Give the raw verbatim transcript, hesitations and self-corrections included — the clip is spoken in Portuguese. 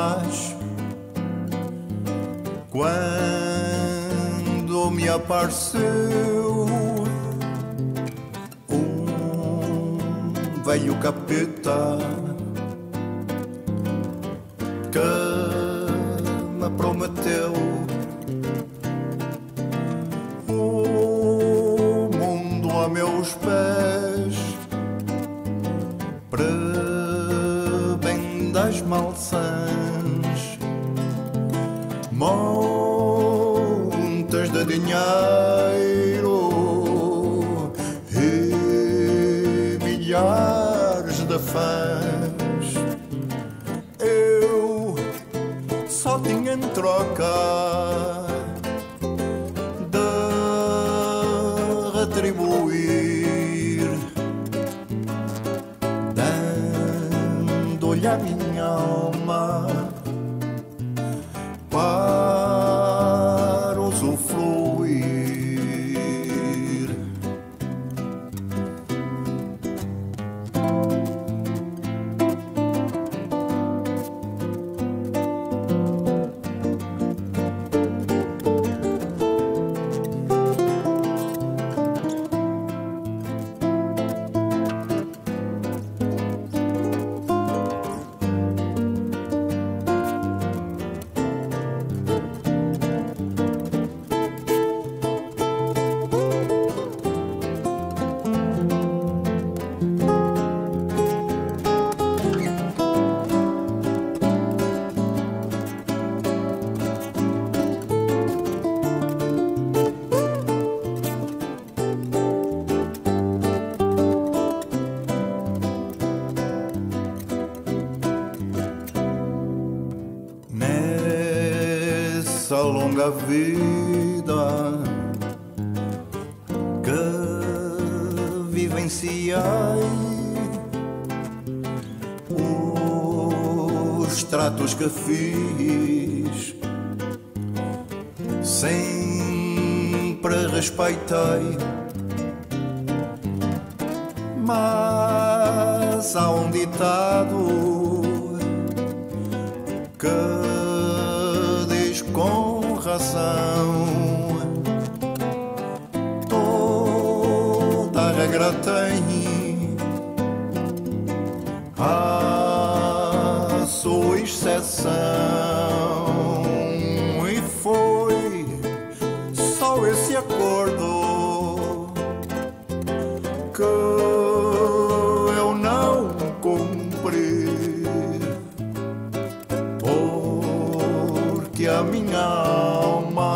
mais quando me apareceu um velho capeta que me prometeu o mundo a meus pés, prebendas maçãs, montes de dinheiro e milhares de fãs. Eu só tinha em troca de retribuir, dando-lhe a minha alma para usufruir. Nessa longa vida que vivenciei, os tratos que fiz sempre respeitei, mas há um ditado que diz com razão: toda a regra tem a sua exceção, e foi só esse acordo que eu não cumpri, porque a minha alma